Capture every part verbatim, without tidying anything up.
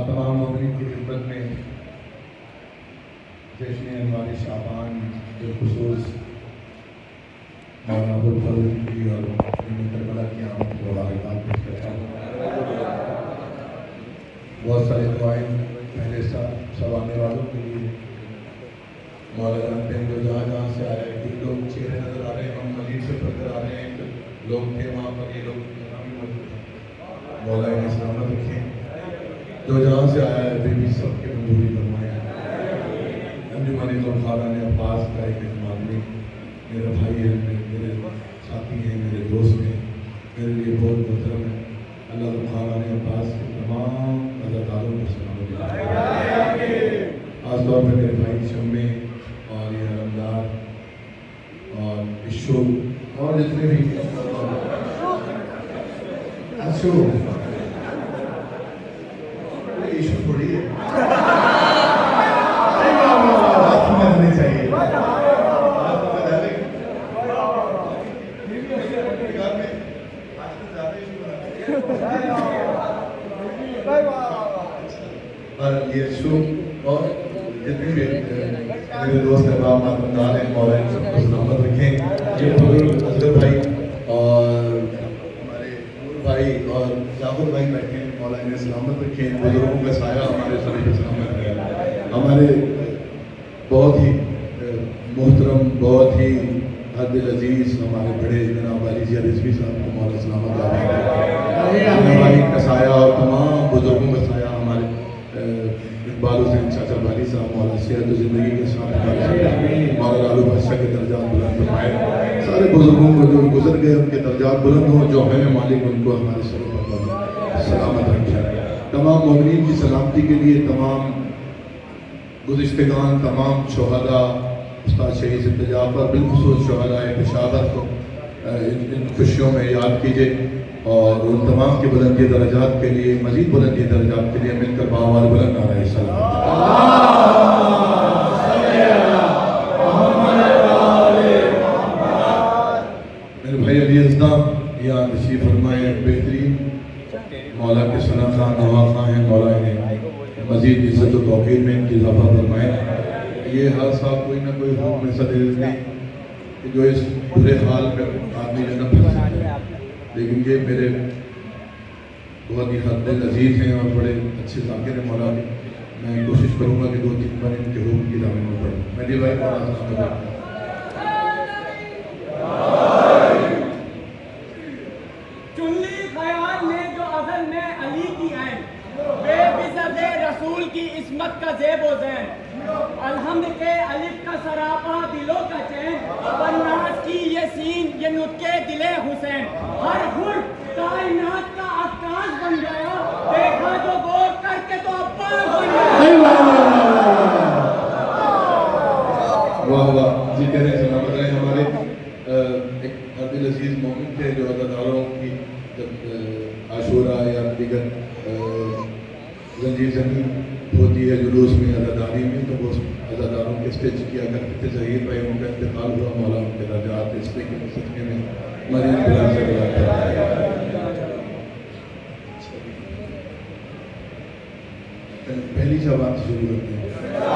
तमाम मोमिन की खिदमत में जश्न अनवार शाबान बिलखुसूस मौलाना अबुल फजल की और करबला की आमद को मुबारकबाद पेश करता हूँ। बहुत सारी दुआएं पहले सब आने वालों के लिए। मौला जानते हैं जो जहाँ जहाँ से आए हैं, कुछ लोग चेहरे नजर आ रहे हैं, हम मजीद से नजर आ रहे हैं, लोग थे वहाँ पर, ये लोग मौला इन्हें सलामत रखें। जो जहाँ से आया है वे भी सबके मंजूरी फरमाए। अंजुमन ज़ुल्फ़ारा ने अब्बास का एक आदमी मेरा भाई है, मेरे साथी हैं, मेरे दोस्त हैं, मेरे लिए बहुत मोहतरम है। अल्लाह ज़ुल्फ़ारा ने अब्बास के तमाम अज़ादारों को सलामत रखें। खासतौर पर मेरे भाई शम्मे और ये रमदार और इशो और जितने भी इशो इशू थोड़ी है, बात समझनी चाहिए। और ये इशू और जितने भी मेरे दोस्त अहबाब मातमदार हैं, मौला इन सबको सलामत रखें। ये बुजुर्ग असगर भाई और हमारे नूर भाई और जाफर भाई बैठे हैं, मौला इन्हें सलामत रखें। बुजुर्गों का साया हमारे सभी पे सलामत रहे। हमारे बहुत ही मोहतरम, बहुत ही हद अजीज़ हमारे बड़े जनाब वाली जी रिजवी साहब को मौला सलामत रखें। का साया और तमाम बुजुर्गों का साया हमारे इकबाल हुसैन चाचा वाली साहब, मौला सेहत ज़िंदगी के साथ मौला लालू बादशाह के दर्जात बुलंद फरमाए। सारे बुजुर्गों को जो गुजर गए उनके दर्जात बुलंद हों, जो हैं मालिक उनको हमारे सरों पर सलामत रखें। तमाम मोमिनीन की सलामती के लिए तमाम गुज़िश्तगान, तमाम शोहदा, उस्ताद शहीद इंतजा पर बिलखुसूस शोहदाए पेशावर को इन खुशियों में याद कीजिए और उन तमाम के बुलंदी दर्जात के लिए, मज़ीद बुलंदी दर्जात के लिए मिलकर बावाल बुलंद नारे सलाम। मेरे भाई अली अज़दाम यहाँ तशरीफ़ फरमाए, बेहतरीन मौला के सना खां नवा खां हैं, मौला इन्हें मज़ीद इज़्ज़त व तौक़ीर में इनकी इज़ाफ़ा फरमाए। ये हर साल कोई ना कोई हुक्म ऐसा दे देते हैं कि जो इस बुरे हाल में आदमी जो न फंस सके, लेकिन ये मेरे बहुत ही हद अजीज़ हैं और बड़े अच्छे ज़ाकिर हैं मौला के। मैं कोशिश करूँगा कि दो तीन बार इनके हुक्म की दामन में पढ़ूँ। मैं जी भाई रसूल की इस्मत का ज़ेबो ज़ैन, अलहम्द के अलिफ का सरापा दिलों का चैन, वन्नास की ये सीन ये नुत्के दिले हुसैन, हर हुर कायनात का आकाश बन गया, देखा तो गौर करके तो अब्बास बन गया। वाह वाह जी, कह रहे सलामत रहे। हमारे एक अब्दुल अजीज मोमिन थे जो अज़ादारों की जब आशूरा या दीगर जंजीर जंगी होती है जुलूस में अज़ादारी में, तो वो अज़ादारों के स्टेज किया करते थे। ज़हीर भाई उनका इंतकाल हुआ, मौला उनके दर्जात इस के सदक़े में मरीज़ बुला से पहली शबान से शुरू करते हैं।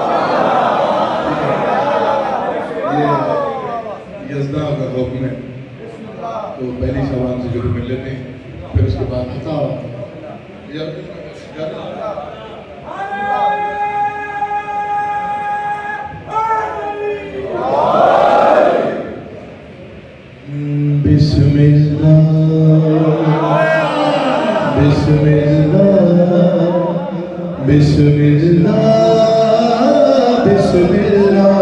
ये यज़दा का हुक्म है, तो पहली शबान से शुरू कर लेते हैं, फिर उसके बाद हता बिस्मिल्लाह बिस्मिल्लाह बिस्मिल्लाह बिस्मिल्लाह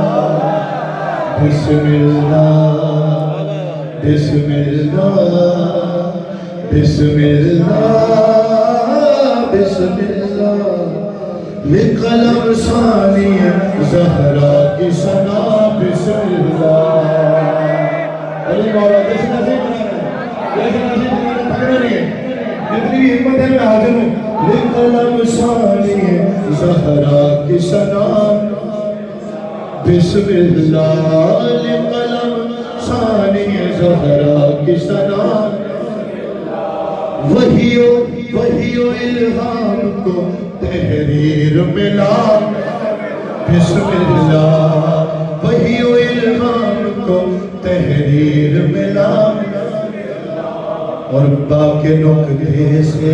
बिस्मिल्लाह बिस्मिल्लाह बिस्मिल्लाह बिस्मिल्लाह विकलम सानी ज़हरा की सना बिस्मिल्लाह। अली मौला जैसे नसीब जैसे नसीब पकड़ रही है, जितनी भी हिम्मत है मैं हाजिर हूँ। विकलम सानी ज़हरा की सना बिस्मिल्लाह, विकलम सानी ज़हरा की सना, वही वही इल्हाम को तहरीर मिला बिस्मिल्लाह, वही इल्हाम को तहरीर मिला, और बाके नुक्ते से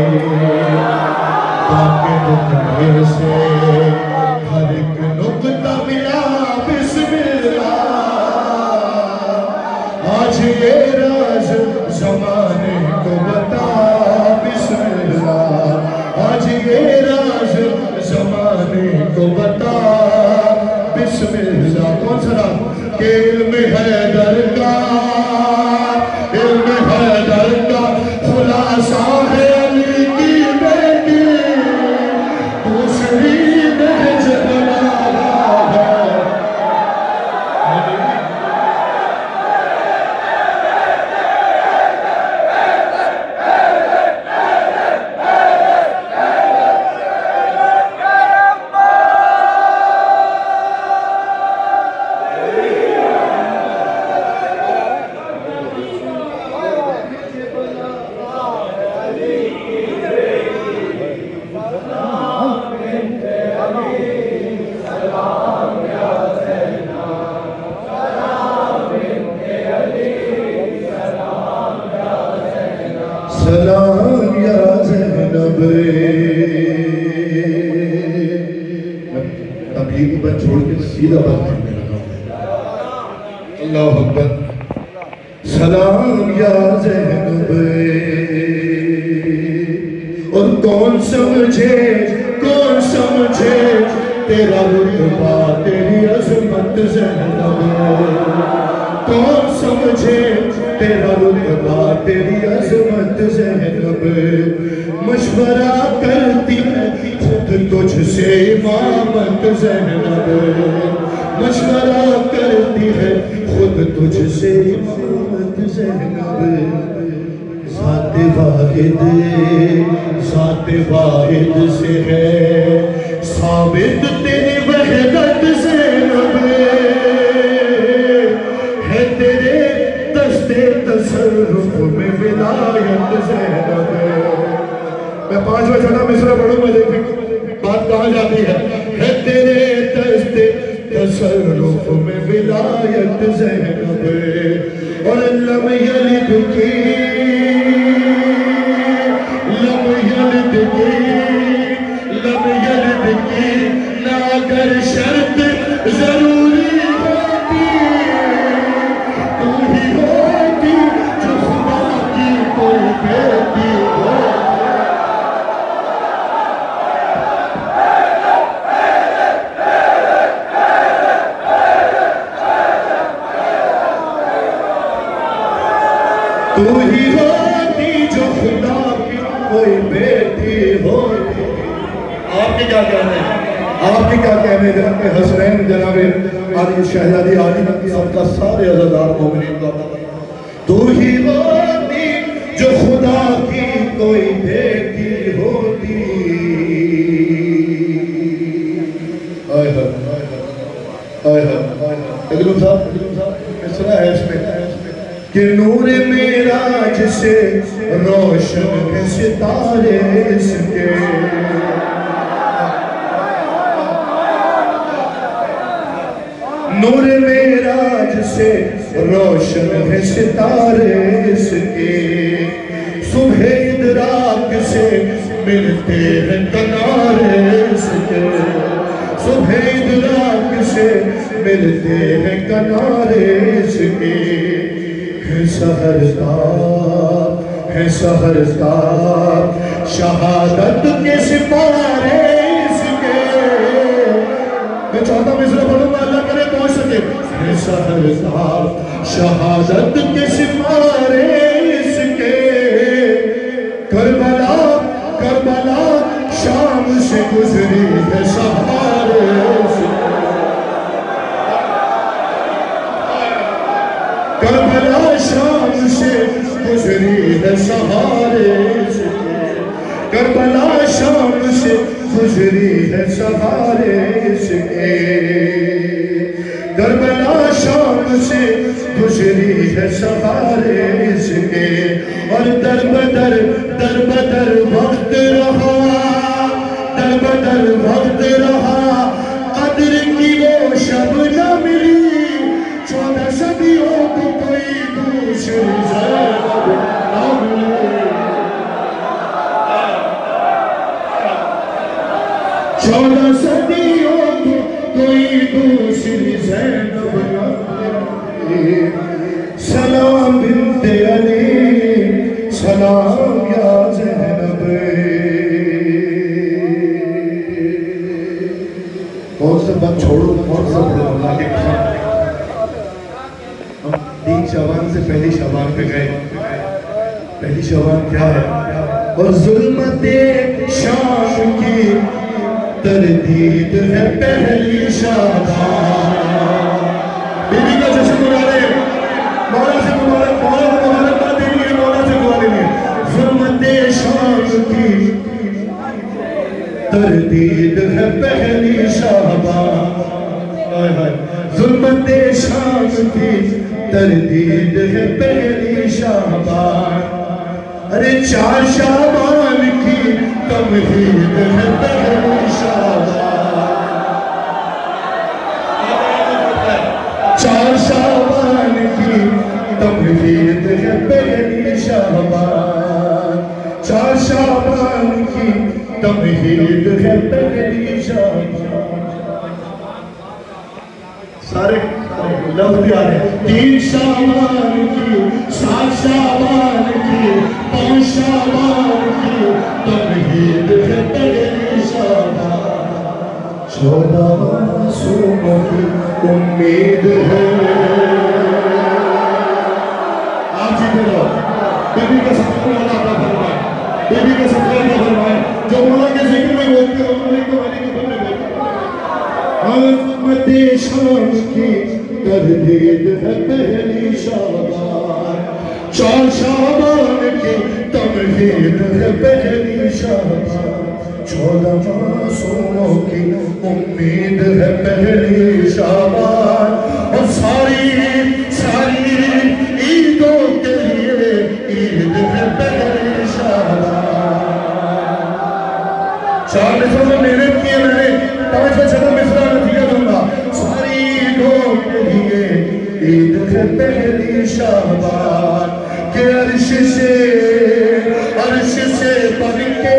बाके नुक्ते से हर एक नुक्ता मिला बिस्मिल्लाह। आज ये राज ज़माने को बता बिस्मिल्लाह, आज ये राज ज़माने को बता बिस्मिल्लाह। कौन सा राज? के इल्म हैदर का, इल्म हैदर का खुलासा है अली की बेटी, दूसरी नहज बनाना है। सलाम या ज़ैनब। तबलीग पर छोड़ के सीधा बात करने लगा। अल्लाह अकबर। सलाम या ज़ैनब। और कौन समझे कौन समझे तेरा रुतबा तेरी अज़मत ज़ैनब, कौन समझे तेरा रुतबा तेरी अज़मत ज़ैनब। मशवरा करती है खुद तुझसे इमामत ज़ैनब, मशवरा करती है खुद तुझसे इमामत ज़ैनब। ज़ाते वाहिद ज़ाते वाहिद से है साबित तेरी वहदत ज़ैनब, है तेरे दस्ते तसर्रुफ में विलायत ज़ैनब। मैं पांचवा छठा मिसरा पढ़ूंगा, देखिए बात कहाँ जाती है। है तेरे दस्ते तसर्रुफ में विलायत ज़ैनब, और लम यलिद की लम यलिद की लम यलिद की ना अगर शर्त जरूरी होती, तू ही होती जो खुदा की कोई बेटी हो। तू ही होती जो खुदा की कोई बेटी होती। आपके क्या कहने हैं? आपके क्या कहने हैं? जनाब हसनैन जनाब आदि शहजादी आदि सबका सारे अज़ादार मोमिनीन का, तू ही होती जो खुदा की कोई बेटी होती। आय हाय आय हाय। अगलू साहब मिसरा है इसमें कि नूर मेराज से रोशन के सितारे इसके, नूर मेराज से रोशन है सितारे इसके। सुबह इदराक से मिलते हैं किनारे इसके, सुबह इदराक से मिलते हैं किनारे इसके। है सहरताब है सहरताब शहादत के सिपारे इसके। मैं चाहता हूँ मिसरा पढ़ूंगा, अल्लाह करे पहुंच सके। है सहरताब शहादत के सिपारे इसके। करबला करबला शाम से गुजरी है सहारे इसके। करबला शाम से गुजरी है सहारे से, करबला शाम से गुजरी है सहारे से, करबला शाम से गुजरी है सहारे से। और दर बदर दर बदर वक्त रहा, मगर वक्त रहा कदर की वो शब न मिली चौदह सदियों को कोई दूसरी ज़ैनब न मिली चौदह सदियों को कोई दूसरी ज़ैनब न मिली सलाम बिन्ते अली सलाम या ज़ैनब कौन सा बात छोड़ो कौन सा पढ़ो अल्लाह के कसम हम तीन शवान से पहली शवान पे गए पहली शवान क्या है और जुल्मते शाम की तरदीद है पहली शवान बीबी का जश्न मना रहे मौला से मुबारक मौला को मुबारकबाद देनी है मौला से दुआ लेनी है जुल्मते शाम की तरदीद है पहली शाबान हाय हाय जुल्मते शाम की तरदीद है पहली शाबान अरे चार शाबान की तमहीद है पहली शाबान चार शाबान की तमहीद है पहली शाबान चार शाबान की तमहीद है पहली शाबान सारे लफ्ज़ भी आ रहे हैं तीन शाबान की सात शाबान की पाँच शाबान की तमहीद है पहली शाबान चौदह मासूमों की उम्मीद है आप जी बोलो बीबी का सत्कार वाला आपका फरमाए बीबी का सत्कार का फरमाए जो मौला के जिक्र में बोलते हैं उन्होंने को वाली के बंदे बोलते आज़मते शाम की तरदीद है पहली शाबान चार शाबान की तमहीद है पहली शाबान चौदह मासूमों की उम्मीद है पहली शाबान और सारी सारी ईदों के लिए ईद है पहली शाबान चार मिसरों में मेहनत की है मैंने पांच में छठा मिसरा नतीजा दूंगा सारी ईदों के लिए ईद है पहली शाबान के अर्श से अर्श से बढ़ के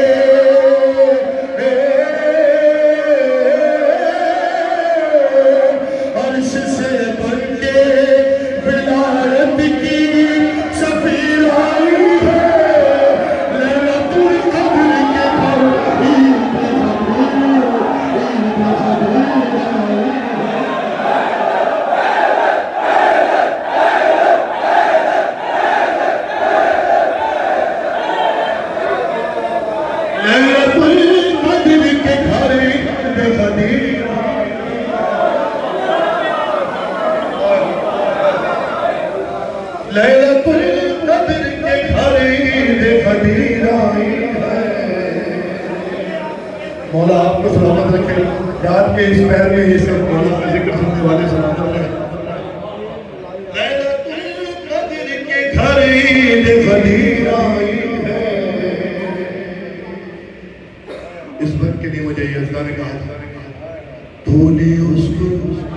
मौला आपको सलामत रखे रात के इस पैर में ये सब मौला का जिक्र सुनने वाले सलामत रहे लैलतुल कद्र के खरीद खदीर आई है इस वक्त के लिए मुझे ये अल्लाह ने कहा तूने उसको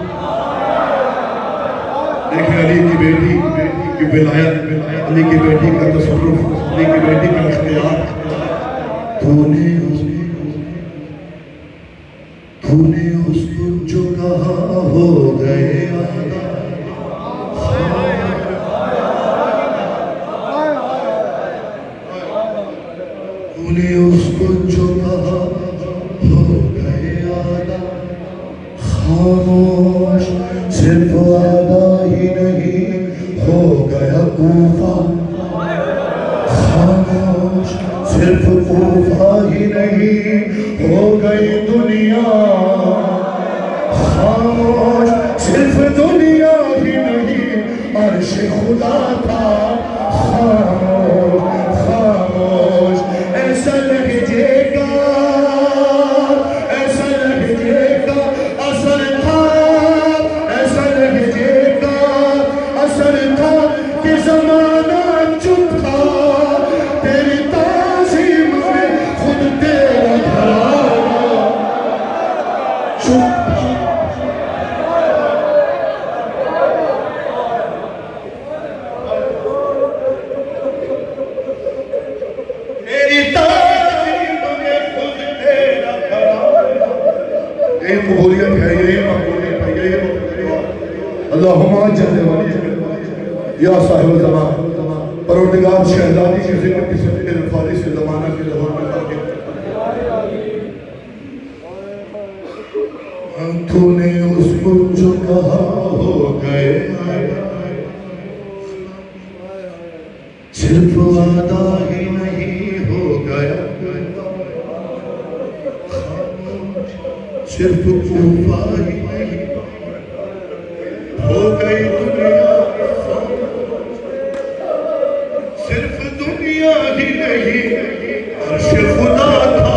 देखे अली की बेटी की विलायत अली की बेटी का तसव्वुफ अली की बेटी का इख्तियार तूने उसको तूने उसको जो कहा हो गए तूने उसको जो कहा हो गए आदा खामोश सिर्फ आदा ही नहीं हो गया कूफा खामोश सिर्फ कूफा ही नहीं हो गई दुनिया खामोश सिर्फ दुनिया ही नहीं अर्श खुदा था खामोश खामोश ऐसा लहजे का ऐसा लहजे का असर था ऐसा लहजे का असर था कि ज़माना चुप था तेरी ताज़ीम में खुद तेरा घराना कबूलियत है, यही मकबूलियत है, यही अल्लाहुम्मा जल्ल वाली या साहिब ज़मान परवरदिगार शहजादी की ज़िक्र की सदक़े फारिस से ज़माना के ज़बान में करके तूने उसको जो कहा हो गए, सिर्फ वादा ही नहीं हो गया, सिर्फ खूफा ही नहीं हो गई दुनिया, सिर्फ दुनिया ही नहीं अर्श खुदा था।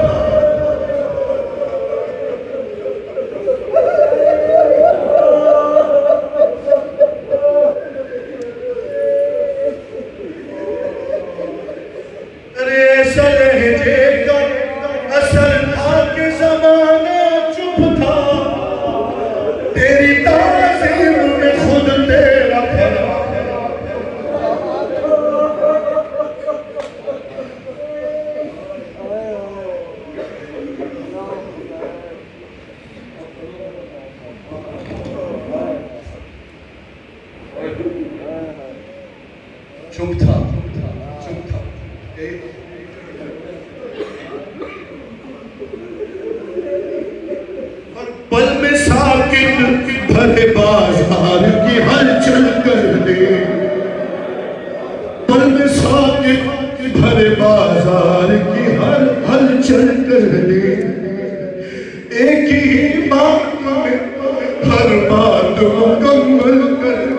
चुप था, चुप था। पल में साकिन भरे बाजार की हलचल कर दे, पल में साकिन भरे बाजार की हर हलचल कर दे, एक ही बात में हर बात मुकम्मल कर दे।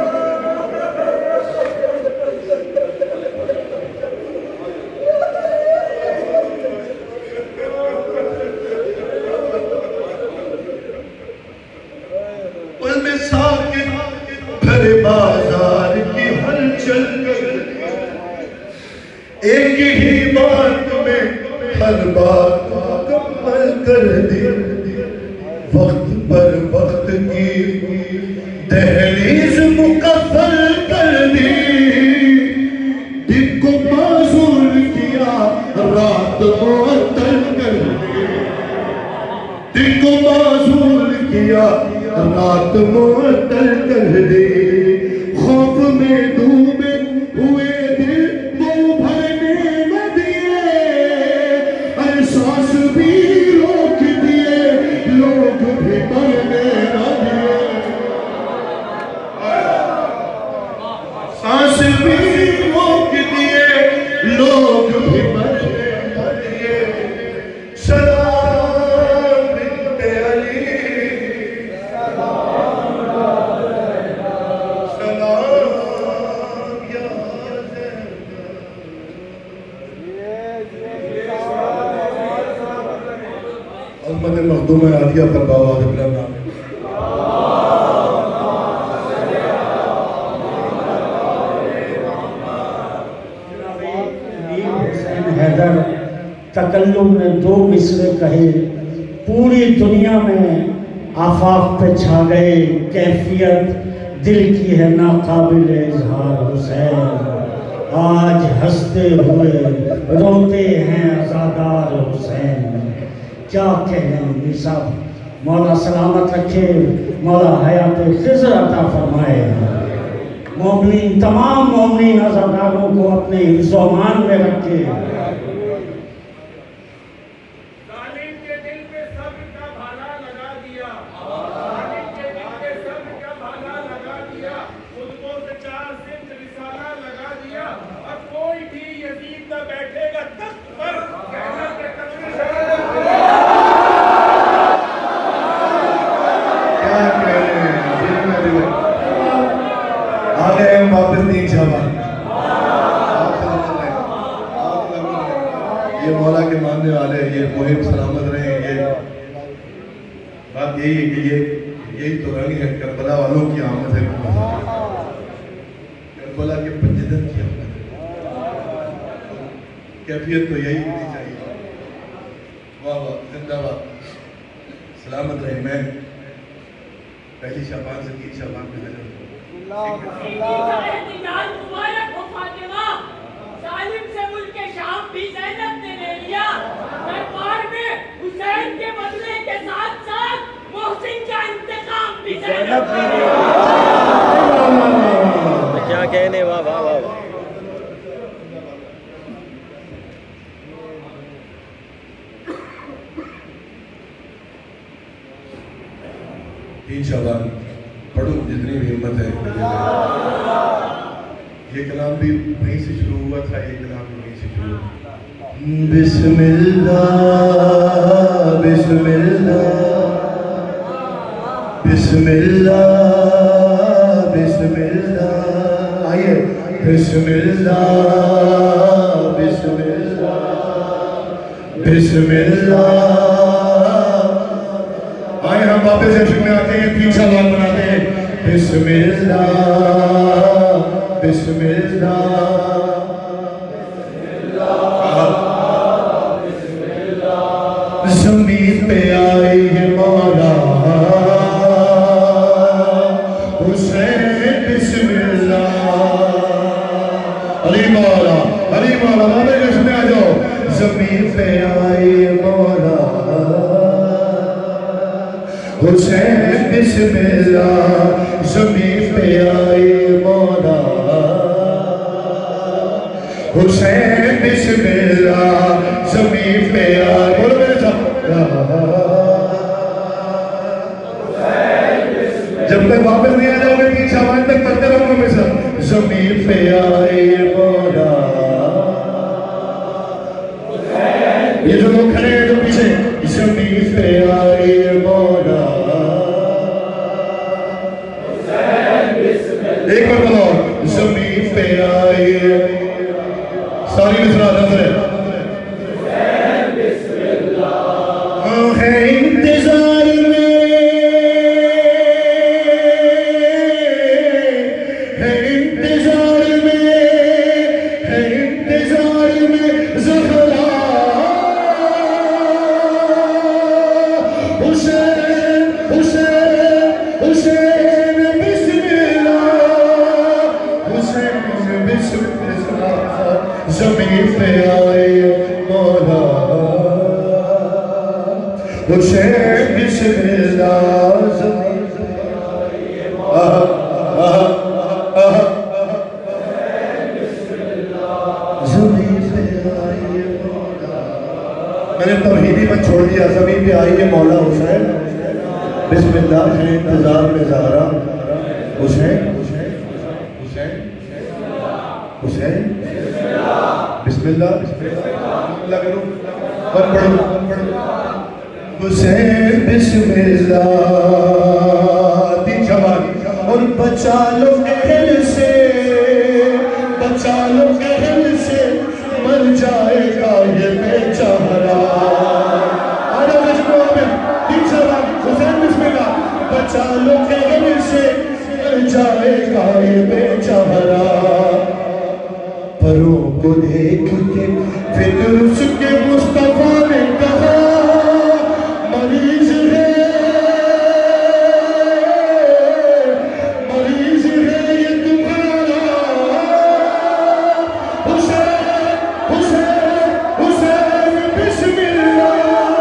बाजार की हलचल कर एक ही बात में हर बात मुकम्मल कर दी, वक्त पर वक्त की दहलीज मुकम्मल कर दी, दिन को माजूर किया रात मुअत्तल कर दी, दिन को माजूर किया रात मुअत्तल कर दे, खौफ में डूबे हुए दिल को भरने न दिए, एहसास भी रोक दिए लोग भी मरने न दिए, सांस भी रोक दिए लोग भी मरने न दिए। सलाम बिन्ते अली, मखदूम आलिया पर बाबा नाम हैदर तकल्लुम में दो मिसरे कहे, पूरी दुनिया में आफाक पे छा गए, कैफियत दिल की है नाकाबिल इजहार हुसैन, आज हंसते हुए रोते हैं अज़ादार हुसैन। क्या कहें निसाब, मौला सलामत रखे, मौला हयात खिज़र अता फरमाए, मोमिन तमाम मोमिन अज़ादारों को अपने हिफ्ज़-ओ-अमान में रखे। वापस नहीं जावा, ये मौला के मानने वाले, ये मुहिब सलामत रहे। ये बात यही है कि ये यही तो रंग है करबला वालों की आमद है, करबला के पंजदन की आमद है, कैफियत तो यही होनी चाहिए। वाह वाह, जिंदाबाद, सलामत रहे। मैं पहली शाबान से तीन शाबान में हाजिर हूँ। जालिम से मुल्के शाम भी ज़ैनब ने ले लिया, दरबार में हुसैन के बदले के साथ साथ क्या कहने, वाह वाह वाह। तीन शबान पढ़ो जितनी भी हिम्मत है। ये कलाम भी वहीं से शुरू हुआ था, ये कलाम भी वहीं से शुरू हुआ। बिस्मिल्लाह बिस्मिल्लाह बिस्मिल्लाह बिस्मिल्लाह। आइए बिस्मिल्लाह बिस्मिल्लाह बिस्मिल्लाह। आइए हम वापस जश्न में आते हैं, तीन सवाल बनाते हैं। बिस्मिल्लाह बिस्मिल्लाह ज़मीन पे आए ये मौला हुसैन बिस्मिल्लाह। अली मौला अली मौला बाबे जश्न में आ जाओ। ज़मीन पे आए ये मौला हुसैन बिस्मिल्लाह। ज़मीन पे आए मौला हुसैन बिस्मिल्लाह। ज़मीन पे आए, बोलो मेरे साथ। जब तक वापस नहीं आ जाओगे तीन शाबान तक पढ़ते रहूंगा मेरे साथ। ज़मीन पे आए मौला, ये जो लोग खड़े हैं जो पीछे, ज़मीन पे आए मौला। एक बार बोलो ज़मीन पे आए। सारी मिसरा नजर है इंतजार में, है इंतजार में, है इंतजार में ज़हरा हुसैन हुसैन हुसैन बिस्मिल्लाह। हुसैन बिस्मिल्लाह। ज़मीन पे आए मौला हुसैन बिस्मिल्लाह। ज़मीन पे आए मौला ज़मीन पे आए मौला। मैंने तौहीदी में छोड़ दिया। ज़मीन पे आए मौला हुसैन बिस्मिल्लाह। है इंतजार में ज़हरा हुसैन हुसैन हुसैन बिस्मिल्लाह बिस्मिल्लाह करो और पढ़ो हुसैन बिस्मिल्लाह। तीन शबान। और बचा लो कहल से, बचा लो कहल से, मर जाएगा ये बेचारा। आजा बच्चों में तीन शबान। हुसैन बिस्मिल्लाह। बचा लो कहल से, मर जाएगा ये बेचारा। परों को देख के फिर उसके मुस्तफा ने कहा मरीज है, मरीज है ये तुम्हारा हुसैन हुसैन हुसैन बिस्मिल्लाह।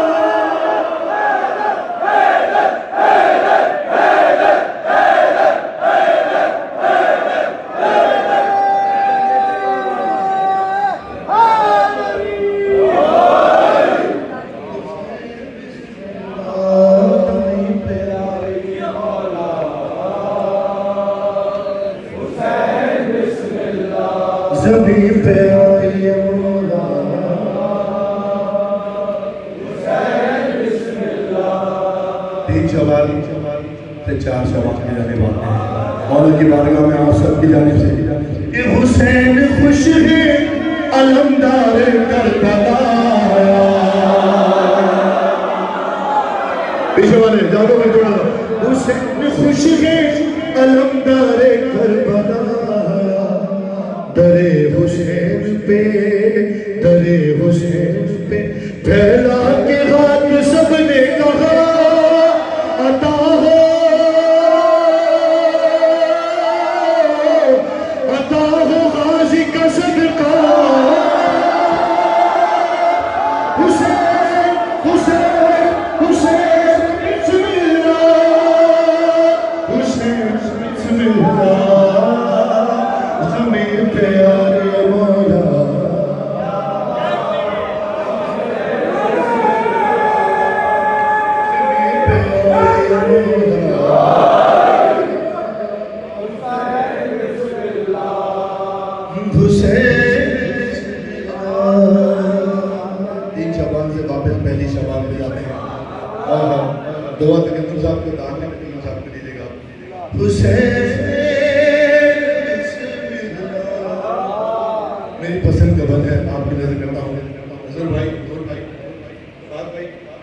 ज़मीन पे आए मौला तीन सवाल से चार सवाल की जाने वाले हैं। मौला की बारगाह में आप सबकी जानिब से कि हुसैन खुश है अलमदार करबला। पीछे वाले जाओ में जोड़ा। हुसैन खुश है अलमदार करबला। दरे हुसैन पे, दरे हुसैन पे फैला के हाथ सबने कहा अता हो, अता हो गाजी का सदका। हुसैन हुसैन हुसैन बिस्मिल्लाह। तीन शबान से वापस पहली शबान पे जाते हैं। हाँ हाँ दुआ तकद्दुम साहब को दान में तीन साहब को दीजिएगा। मेरी पसंद का बंद है, आपकी नजर करता हूँ। नजर भाई, नूर भाई, बात भाई।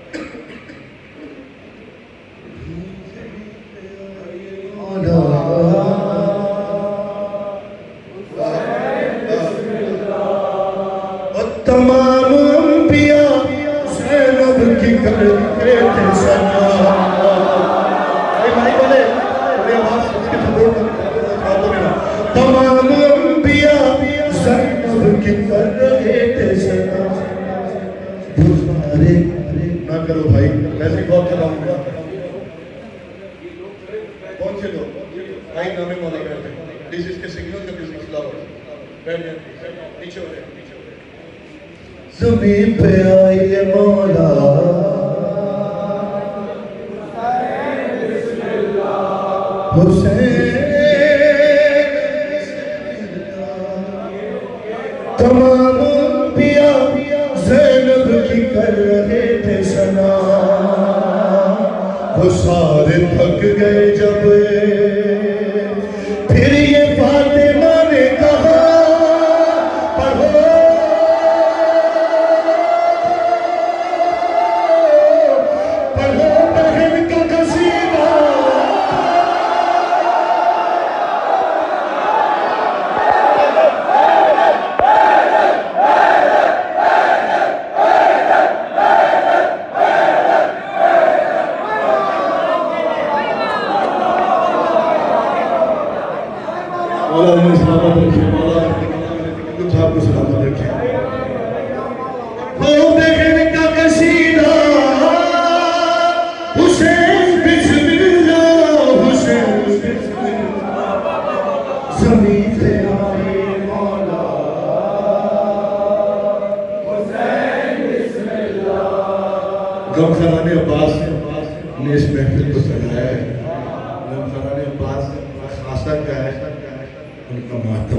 तमाम अंबिया ज़ैनब की करते थे सना। ये भाई बोले मेरी आवाज इसके सपोर्ट कर। तमाम अंबिया ज़ैनब की कर रहे थे सना। गुज़ारे ना करो भाई, वैसे बहुत चलाऊंगा। कौन से लोग भाई नामे मौला करते हैं? दिस इसके सिग्नल का म्यूजिक फ्लावर। बैठ जाए, पीछे हो जाए, पीछे हो जाए। ज़मीन पे आए मौला हुसैन, तमाम अंबिया ज़ैनब की कर रहे थे सना। वो सारे थक गए जब फिर ये फातिमा ने कहा पढ़ो पढ़ो बहन का कसीदा। मौला हमें सलामत रखे, मौला तकद्दुम साहब को सलामत रखे। वो बहन का कसीदा हुसैन बिस्मिल्लाह, हुसैन बिस्मिल्लाह। ज़मीन पे आए मौला हुसैन बिस्मिल्लाह। गमखराने अब्बास ने इस महफिल को सजाया है। गमखराने अब्बास खासा क्या है? उनका मातम।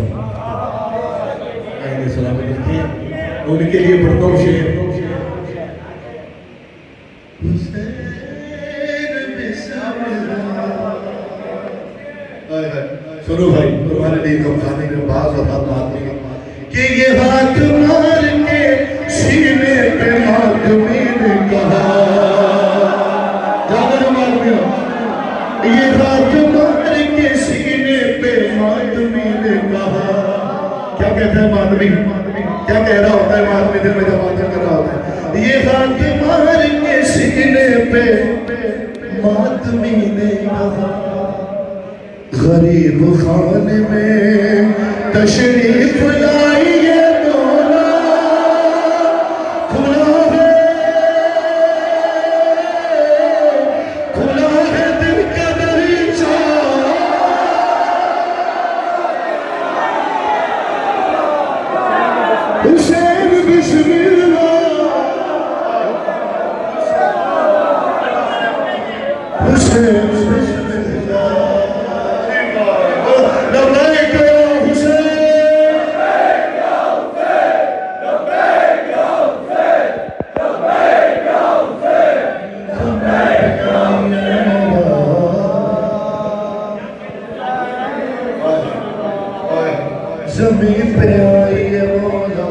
आइए सलाम रखिए, उनके लिए पढ़ता हूँ शेर। सुनो भाई, तुम्हारे लिए गमखाने के अब्बास और हाथ मारते हैं कि ये हाथ मार के सीने पे मातमी ने कहा। ज्यादा न मार दिया। ये हाथ मार के सीने पे मातमी ने कहा। क्या कहता है मातमी? क्या कह रहा होता है मातमी दिल में जब मातम कर रहा होता है? ये हाथ मार के सीने पे मातमी ने कहा। गरीब खाने में तशरीफ लाइए मौला, खुला है खुला है दिल का दरीचा। हुसैन बिस्मिल्लाह, हुसैन बिस्मिल्लाह। लब्बैक या हुसैन, लब्बैक या हुसैन, लब्बैक या हुसैन, लब्बैक या हुसैन। ज़मीन पे आई है मौला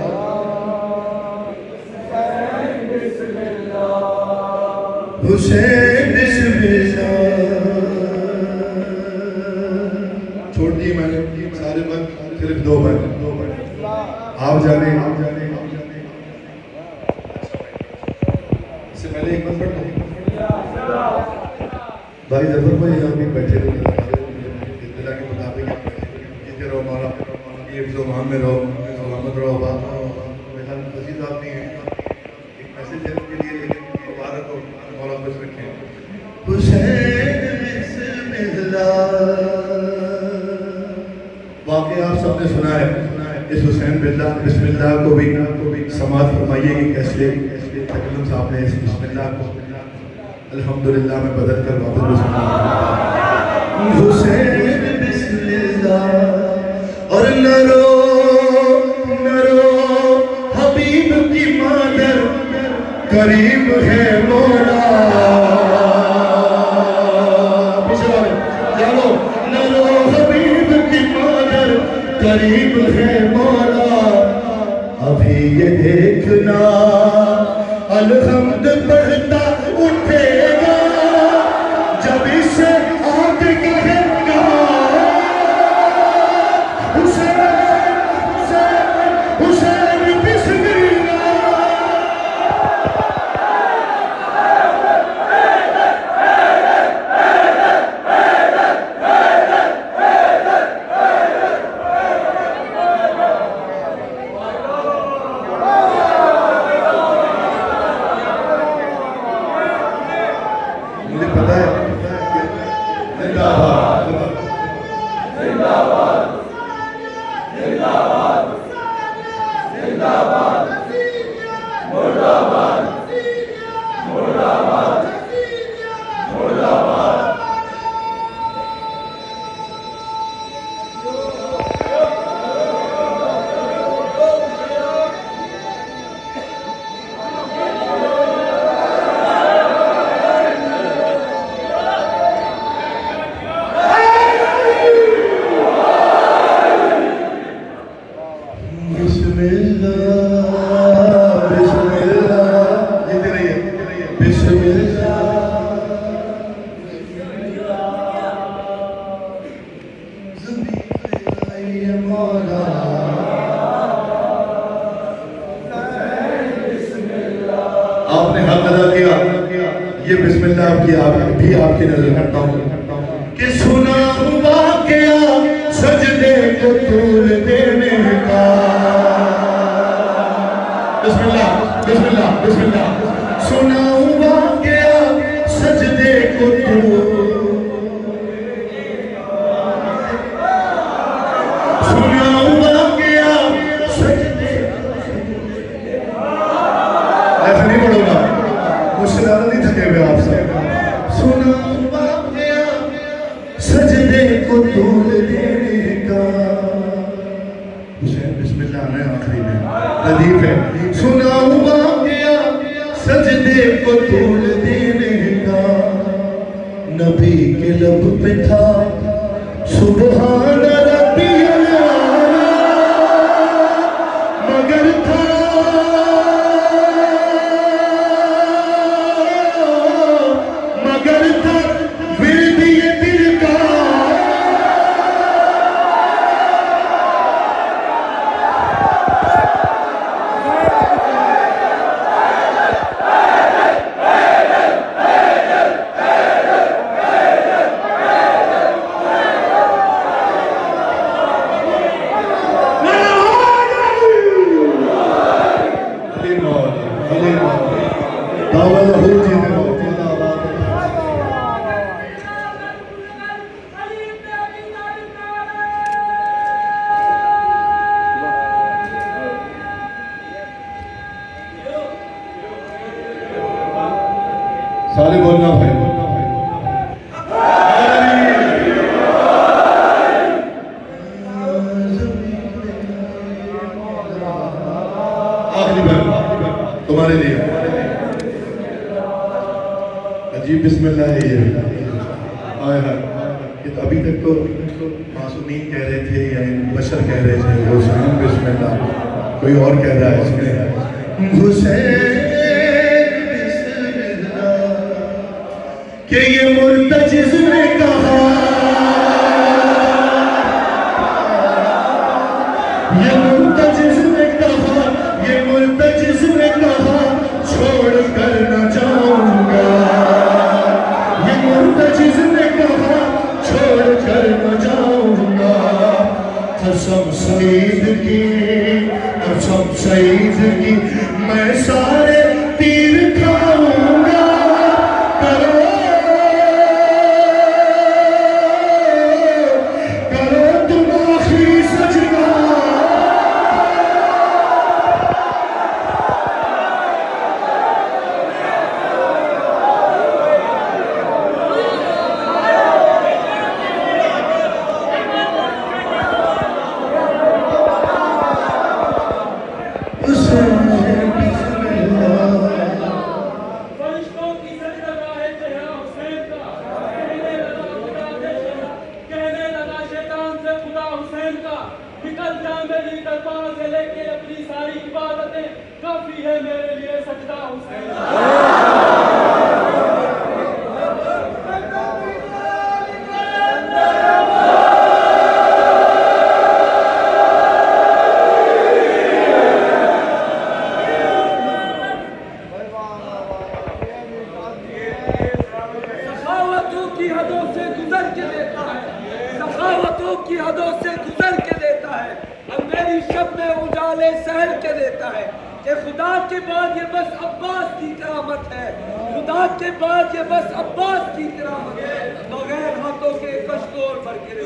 हुसैन बिस्मिल्लाह। छोड़ दिए मैंने सारे बंद, सिर्फ दो बंद। आप जाने आप जाने आप जाने इससे पहले एक बंद पढ़ भाई जफर भाई यहाँ भी बैठे थे इत्तला के मुताबिक जीते रहो मौला, ये जो वहाँ में रहो, सलामत रहो, बात रहो। मेरा अजीज आदमी है, एक मैसेज है उनके लिए, लेकिन मुबारक हो, मौला खुश रखें। हुसैन बिस्मिल्लाह। वाकई आप सबने सुना है, इस हुसैन बिस्मिल्लाह को भी समाज फरमाइए कि कैसे तकल्लुम साहब ने इस बिस्मिल्लाह को अल्हम्दुलिल्लाह मैं बदल कर वापस बिस्मिल्लाह। हुसैन बिस्मिल्लाह और न रो न रो हबीब की मादर करीब है मौला। चलो न रो हबीब की मादर करीब है मौला। अभी ये देखना अलहम्द पढ़ता उठेगा जब इसे आग कहेगा हुसैन हुसैन हुसैन बिस्मिल्लाह। मुझे पता है जिंदाबाद जिंदाबाद जिंदाबाद जिंदाबाद मुर्दाबाद मुर्दाबाद मुर्दाबाद। बिस्मिल्लाह बिस्मिल्लाह जीते रहिए बिस्मिल्लाह। आपने हक अदा किया, ये बिस्मिल्लाह आपकी आप भी आपकी नजर करता हूँ कि सुना हुआ क्या सजदे को तूल देने का। बिस्मिल्लाह बिस्मिल्लाह बिस्मिल्लाह। सुना हुआ क्या सजदे को तूल सुना हुआ क्या सजदे। ऐसा नहीं पढ़ूंगा, मुझसे ज्यादा नहीं थके हुए आप सब। सुना हुआ क्या सजदे को तूल देने का। हुसैन बिस्मिल्लाह में आखिरी में लतीफ है। सुना हुआ क्या सजदे को तूल देने का। नबी के लब पे था सुबहान रब्बियल आला मगर था मगर था विर्द ये दिल का। सारे बोलना भाई। आखिरी बार तुम्हारे लिए अजीब बिस्मिल्लाह है ये। आए हाय, ये तो अभी तक तो मासूमीन कह रहे थे या बशर कह रहे थे, हुसैन बिस्मिल्लाह कोई और कह रहा है इसमें हुसैन कि ये मुर्तजिज़ ने कहा ये मुर्तजिज़ ने कहा ये मुर्तजिज़ ने कहा छोड़ कर न जाऊंगा। ये मुर्तजिज़ ने कहा छोड़ कर न जाऊंगा। कसम सईद की कसम सईद की मैं सारे तीर खाऊंगा। करो लेता है कि खुदा के बाद ये बस अब्बास की करामत है, खुदा के बाद ये बस अब्बास की करामत है, बगैर हाथों के कश्तोर भर गिरे।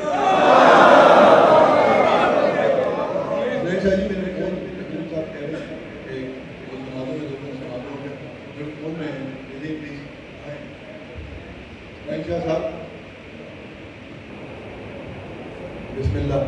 बिस्मिल्लाह।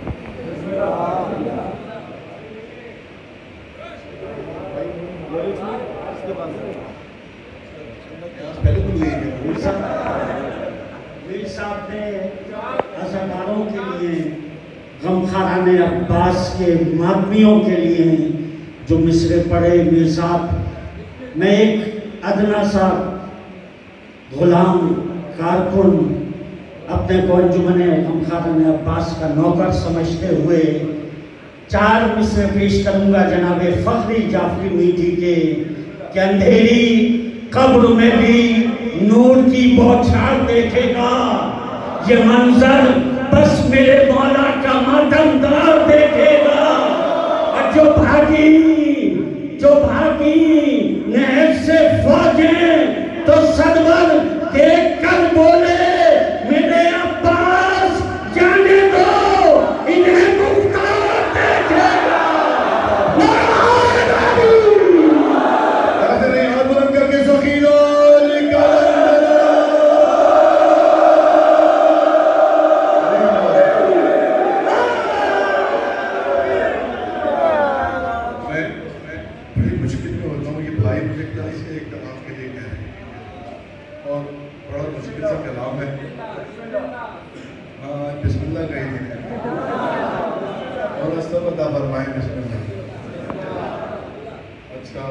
मीर साहब ने अज़ादारों के लिए, गमखाराने अब्बास के मातमियों के लिए जो मिसरे पढ़े मीर साहब, मैं एक अदना सा गुलाम कारकुन अपने को अंजुमने गमखाराने अब्बास का नौकर समझते हुए चार मिसरे पेश करूंगा जनाबे फखरी जाफरी मीठी के कि अंधेरी कब्र में भी नूर की बौछार देखेगा, ये मंजर बस मेरे मौला का मातमदार देखेगा। और जो भागी जो भागी नहर से फौजें तो सदवर देख कर बोले मेरे अब्बास जाने दो, इन्हें मुफ्तार देखेगा। हाथ बुलंद करके सखीनो बिस्मिल्लाह कही थी और अस्तगफिरुल्लाह फरमाए बिस्मिल्लाह। अच्छा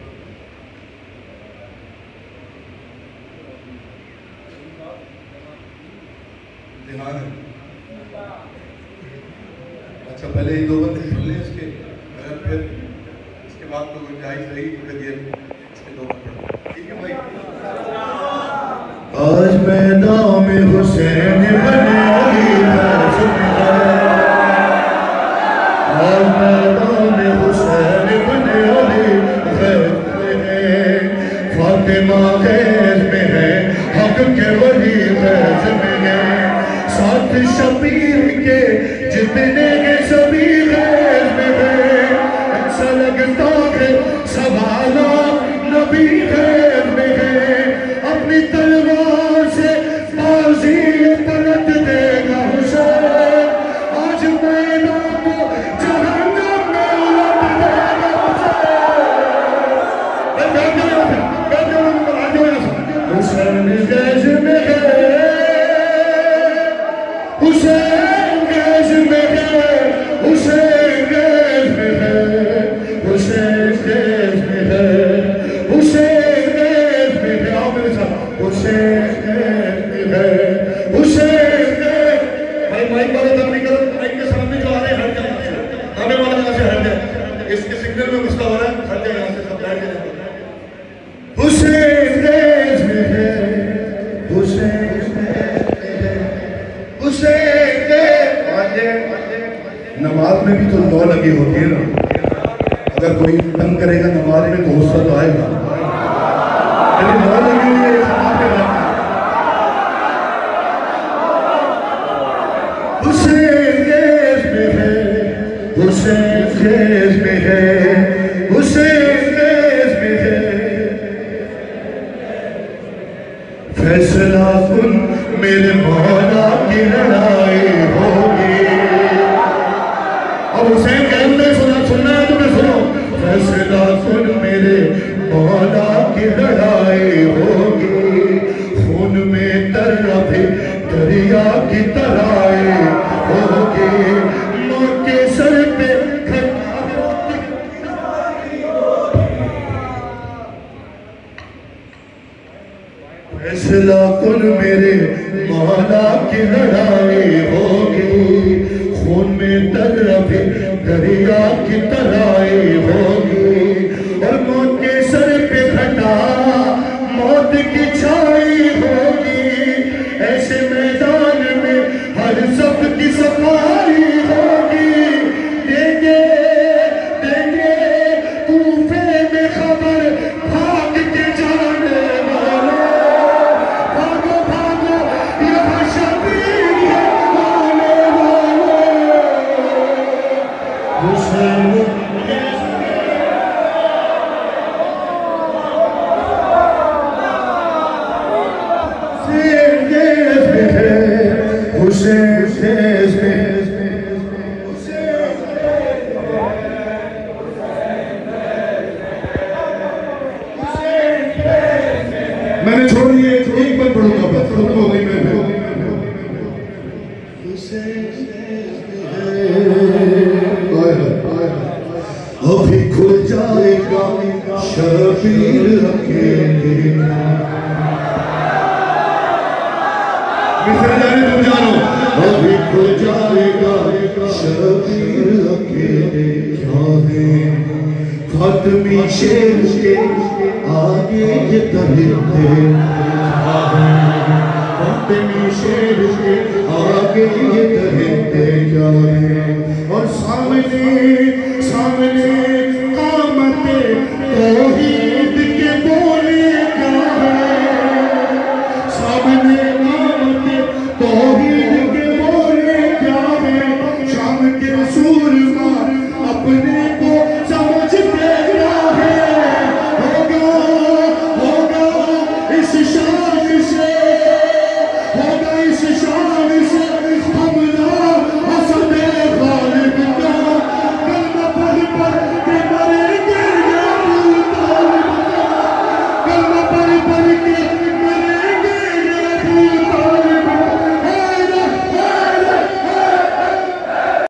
ध्यान है। अच्छा पहले ये दो बंदे सुन लें इसके, अगर फिर इसके बाद तो गुंजाइश रही तो फिर ये इसके दो बंदे, ठीक है भाई। आज मैदान में हुसैन बने अली आज मैदान में हुसैन बने अली फातिमा गैर में है हक के वली गैर में है साथ शबीर के जितने के सभी गैर में है। अच्छा लगता है सवाला नबी गैर में है अपनी तलवार से बाजी पलट देगा हुसैन आज मैदान को जहन्नम में उलट देगा हुसैन। हुसैन गैज में है हुसैन गैज में है हुसैन गैज में है हुसैन गैज में है हुसैन गैज में है। आओ मेरे साथ हुसैन गैज में है हुसैन गैज। भाई माइक वाले तब नहीं करो, माइक के सामने जो आ रहे हैं हट जाए, आने वाले यहाँ से हट जाए, इसके सिग्नल में गुस्सा हो रहा है, हट जाए यहाँ से सब बैठ जाए। हुसैन गैज में है हुसैन हुसैन नमाज में भी तो लौ लगी होती है ना, अगर कोई तंग करेगा नमाज में तो गुस्सा तो आएगा, लेकिन लौ लगी हुई है हुसैन गैस में है हुसैन गैस में है हुसैन गैस में है। फैसला कुन मेरे मौला की लड़ाई होगी। अब हुसैन कहने में सुना सुनना है तुम्हें, सुनो। फैसला सुन मेरे मौला की लड़ाई होगी खून में तरह भी दरिया की तराई होगी मौत के सर पे फैसला कुन मेरे मौला की लड़ाई होगी खून में तरह भी दरिया की तराई होगी और मौत के सर पे घटा मौत की छाई होगी। ऐसे मैदान में हर शब्द की सफाई होगी। देंगे देंगे हुसैन देश में मैंने छोड़ दिए, एक बार पढ़ूंगा बस, खत्म हो गई मैं अभी खुल जाएगा शबीर अकेले तुम जानो, अभी खुल जाएगा शबीर अकेले क्या है फातिमी शेर के आगे ये दरिंदे फातिमी शेर के आगे ये दरिंदे क्या है और सामने सामने